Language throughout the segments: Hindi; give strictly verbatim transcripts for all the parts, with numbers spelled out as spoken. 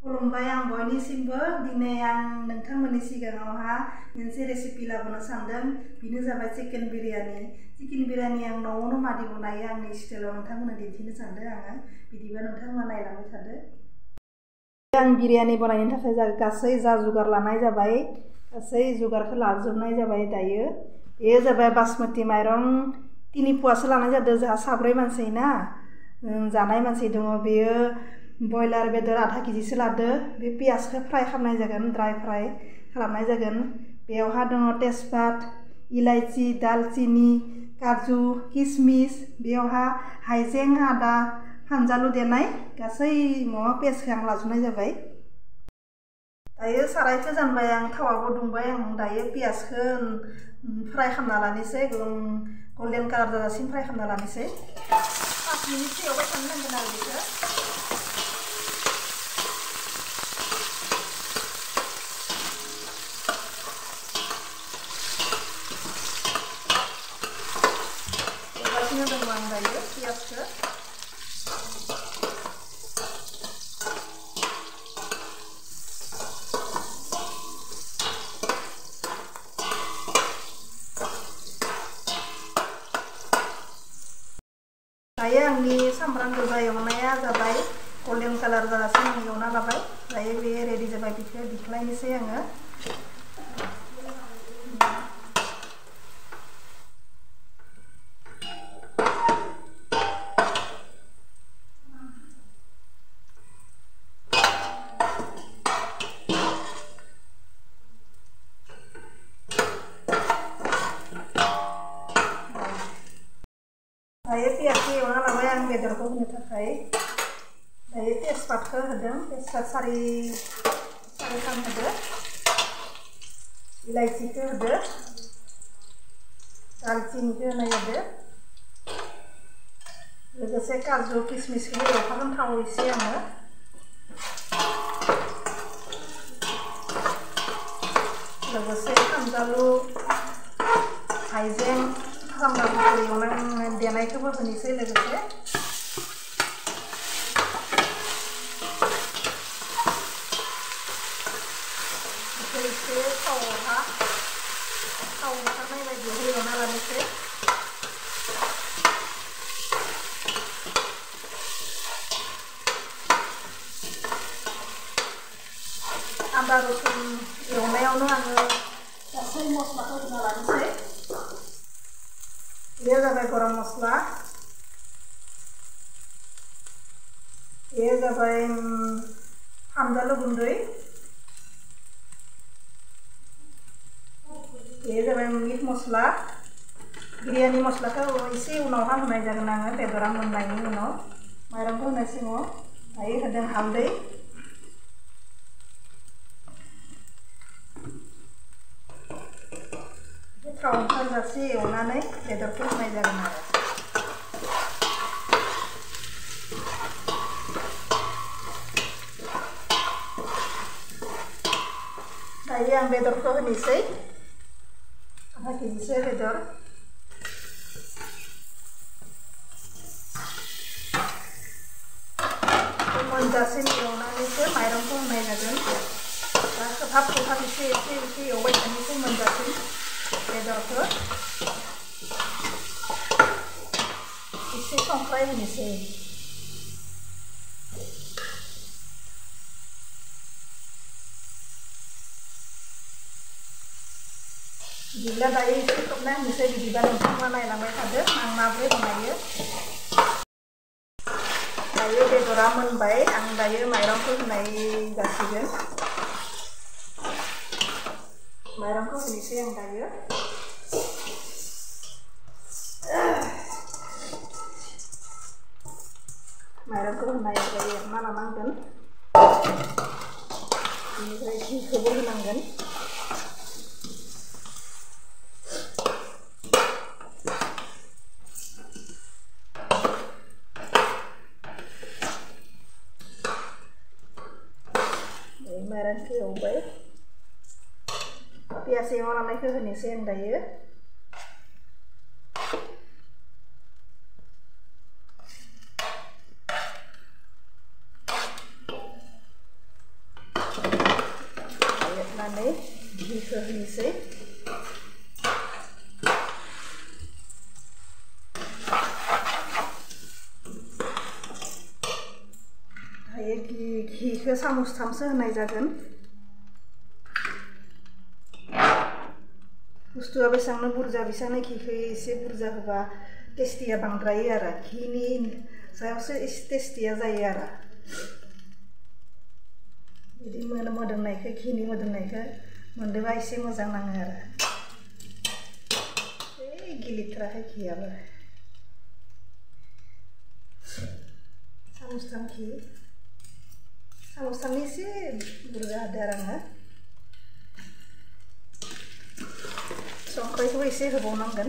खुलुमबाय आं बयनिसिमबो दिनै आं नोंथांमोननि सिगाङावहा मोनसे रेसिपि लाबोनो सानदों बेनो जाबाय चिकेन बिरियानी चिकेन बिरियानी आं न'आवनो मादि बनायो आंनि स्टाइलाव नोंथांमोननो दिन्थिनो सानदों आङो बिदिबा नोंथांमोना नायलांबाय थादो आं बिरियानी बनायनो थाखाय गासै जा जुगार लानाय जाबाय गासै जुगारखौ लाजोबनाय जाबाय दायो बेयो जाबाय बासमती माइरं तिनि पुवासो लानाय जादों जोंहा साब्रै मानसि ना जानाय मानसि दङ बेयो बयलार बेदर आधा केजिसो लादो बे पियाजखौ फ्राय खालामनाय जागोन ड्राय फ्राय खालामनाय जागोन बेयावहा दङ तेजपात इलाइचि दालचिनि काजु किसमिस बेयावहा हाइजें आदा फानजालु देनाय गासै माबा पेस्टखौ आं लाजोबनाय जाबाय दायो सारायखौ जानबाय आं थावाबो दुंबाय आं दायो पियाजखौ फ्राय खालामना लानोसै गल्डेन कालार जाजासिम फ्राय खालामना लानोसै पाँच मिनिटसो एवबाय थानो नांगोन आरो बेखौ एवगासिनो दङ आं दायो पियाजखौ दायो आंनि सामब्राम गोजा एवनाया जाबाय गल्डेन कालार जाजासिम आं एवना लाबाय दायो बे रेडि जाबाय बेखौ दिख्लायनोसै आङो दायो पियाजखौ एवना लाबाय आं बेदरखौ होनो थाखाय दायो तेजपातखौ होदों तेजपात सारि सारिखान होदो इलाइचिखौ होदो दालचिनिखौ होनाय जादो लोगोसे काजु किसमिसखौबो एवफागोन थाव एसे आङो लोगोसे फानजालु हाइजें सामब्राम गुफुर एवनानै देनायखौबो होनोसै लोगोसे एसे थावआवहा थाव ओंखारनाय बायदिहाय एवना लानोसै आदा रसुन एवनायावनो आङो गासै मस्लाखौ होना लानोसै ये जाबाय गरम मस्ला ये जाबाय फानजालु गुन्दै ये जाबाय मीट मस्ला बिरियानी मस्लाखौ एसे उनावहा होनाय जागोन आङो बेदरा मोननायनि उनाव माइरंखौ होनाय सिङाव दायो होदों हालदै थाव ओंखारजासे एवनानै बेदरखौ होनाय जागोन आरो दायो आं बेदरखौ होनोसै आधा केजिसो बेदर मोनजासिम एवनानैसो माइरंखौ होनाय जागोन दा खोबहाब खोबहाब एसे एसे एसे एवबाय थानोसै मोनजासिम बेदरखौ एसे संख्रै होनोसै बिदिब्ला दायो एसे खोबना होनोसै बिदिबा नोंथाङा नायलांबाय थादो आं माबोरै बनायो दायो बेदरा मोनबाय आं दायो माइरंखौ होनाय जासिगोन माइरंखौ होनोसै आं दायो माइरंखौ होनाय जायो एरना लानांगोन बेनिफ्राय दैखौबो होनांगोन माइरंखौ एवबाय पियाज एवना लानायखौ होनोसै आं दायो लानानै घिखौ होनोसै दायो घिखौ सामुसथामसो होनाय जागोन बुस्थुआ बेसेबांनो बुरजा बेसेबांनो घिखौ एसे बुरजा होबा टेस्टिया बांद्रायो आरो घिनि सायावसो एसे टेस्टिया जायो आरो बिदि मोदोमनायखौ घिनि मोदोमनायखौ मोनदोंबा एसे मोजां नाङो आरो ओइ गिलिथाराखै घियाबो सामुसथाम घि सामुसथामनि एसे बुरजा होदो आरो आङो संख्रिखौबो एसे होबावनांगोन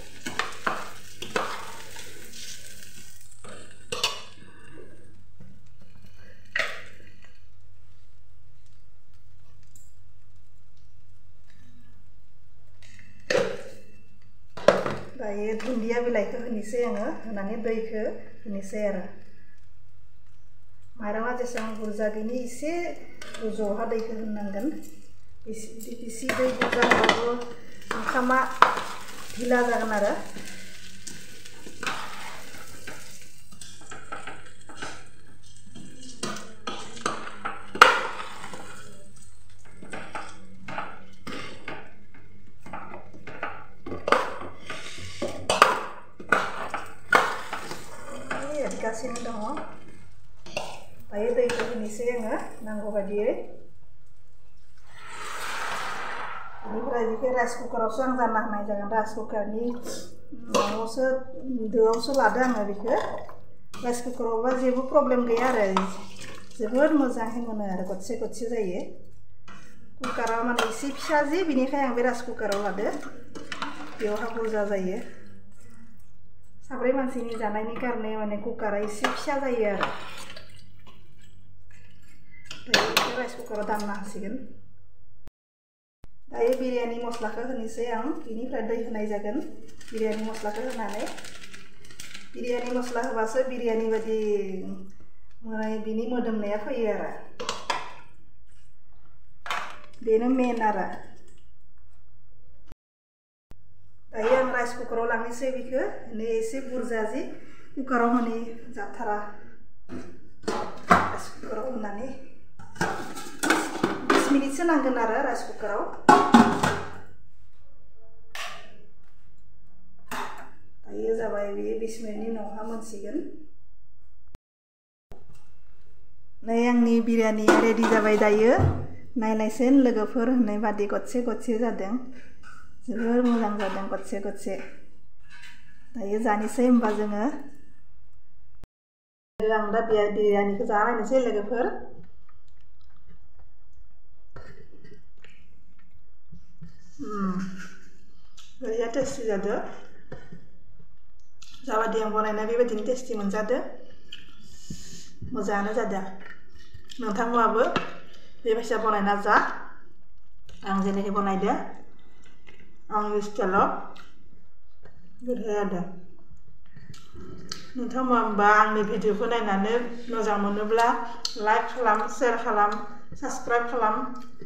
दायो दुन्दिया बिलाइखौ होनोसै आङो होनानै दैखौ होनोसै आरो माइरङा जेसेबां बुरजा बिनि एसे गोजौहा दैखौ होनांगोन एसे दै बुरजा होबाबो ओंखामा ढिला जागोन आरो एरगासिनो दङ दायो दैखौ होनोसै आङो नांगौ बायदियै बेनिफ्राय बेखौ राइस कुकारावसो आं जानना होनाय जागोन राइस कुकारनि माबायावसो दोआवसो लादो आङो बेखौ राइस कुकारावबा जेबो प्रब्लेम गैया आरो जोबोद मोजाङै मोनो आरो गदसे गदसे जायो कुकारा माने एसे फिसा जे बेनिखायनो आं बे राइस कुकाराव लादो बेयावहा बुरजा जायो साब्रै मानसिनि जानायनि कारणे माने कुकारा एसे फिसा जायो आरो दायो राइस कुकाराव दामना होसिगोन दायो बिरियानि मस्लाखौ होनोसै आं बेनिफ्राय दै होनाय जागोन बिरियानि मस्लाखौ होनानै बिरियानि मस्ला होबासो बिरियानि बायदि बिनि मोदोमनाया फैयो आरो बेनो मेन आरो दायो आं राइस कुकाराव लांनोसै बेखौ माने एसे बुरजा जि कुकाराव माने जाथारा राइस कुकाराव होनानै बिस मिनिटसो नांगोन आरो राइस कुकाराव दायो जाबाय बेयो बिस मिनिटनि उनावहा मोनसिगोन नै आंनि बिरियानिया रेडि जाबाय दायो नायनायसै लोगोफोर होननाय बादि गदसे गदसे जादों जोबोर मोजां जादों गदसे गदसे दायो जानोसै होमबा जोङो आं दा बिरियानिखौ जाना नायनोसै लोगोफोर बिराद टेस्टि जादों जाबादि आं बनायनाय बेबायदिनो टेस्टि मोनजादों मोजाङानो जादों नोंथांमोनाबो बेबायसा बनायना जा आं जेरैहाय बनायदों आंनि स्टाइलाव गोथाव जादों नोंथांमोना होमबा आंनि भिडिअखौ नायनानै मोजां मोनोब्ला लाइक खालाम शेयार खालाम साबस्क्राइब खालाम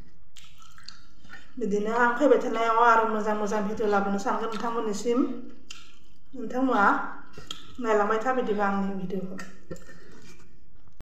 बिदिनो आं फैबाय थानायाव आरो मोजां मोजां भिडिअ लाबोनो सानगोन नोंथांमोननिसिम नोंथांमोना नायलांबाय था बिदिबा आंनि भिडिअखौ